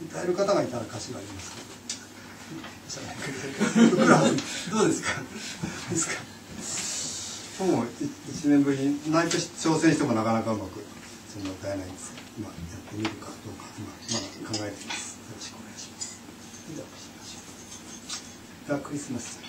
歌える方がいたら歌詞がありますけど。どうですか。ですか。僕も1年ぶりに毎年挑戦してもなかなかうまくそんな歌えないんですが、今やってみるかどうか今まだ考えています。よろしくお願いします。ではお願いしましょう。ではクリスマス。